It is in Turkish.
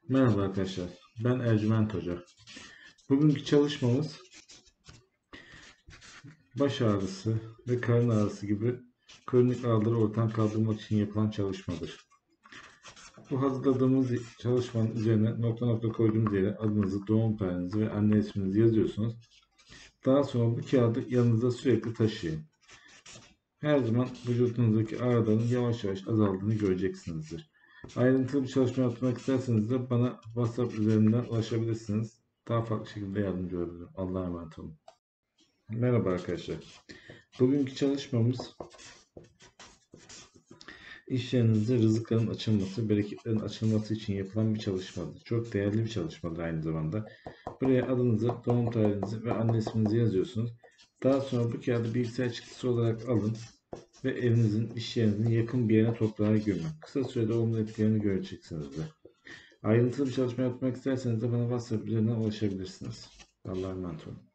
Merhaba arkadaşlar, ben Ercüment Hoca. Bugünkü çalışmamız baş ağrısı ve karın ağrısı gibi kronik ağrıları ortadan kaldırmak için yapılan çalışmadır. Bu hazırladığımız çalışmanın üzerine nokta nokta koyduğumuz yere adınızı, doğum tarihinizi ve anne isminizi yazıyorsunuz. Daha sonra bu kağıdı yanınızda sürekli taşıyın. Her zaman vücudunuzdaki ağrıların yavaş yavaş azaldığını göreceksinizdir. Ayrıntılı bir çalışma yapmak isterseniz de bana WhatsApp üzerinden ulaşabilirsiniz. Daha farklı şekilde yardımcı olabilirim. Allah'a emanet olun. Merhaba arkadaşlar. Bugünkü çalışmamız iş yerinizde rızıkların açılması, bereketlerin açılması için yapılan bir çalışmadır. Çok değerli bir çalışmadır aynı zamanda. Buraya adınızı, doğum tarihinizi ve anne isminizi yazıyorsunuz. Daha sonra bu kağıdı bilgisayar çıktısı olarak alın ve evinizin, iş yerinizin yakın bir yerine toprağa gömün. Kısa sürede olumlu etkilerini göreceksinizdir. Ayrıntılı bir çalışma yapmak isterseniz de bana WhatsApp üzerinden ulaşabilirsiniz. Allah'a emanet olun.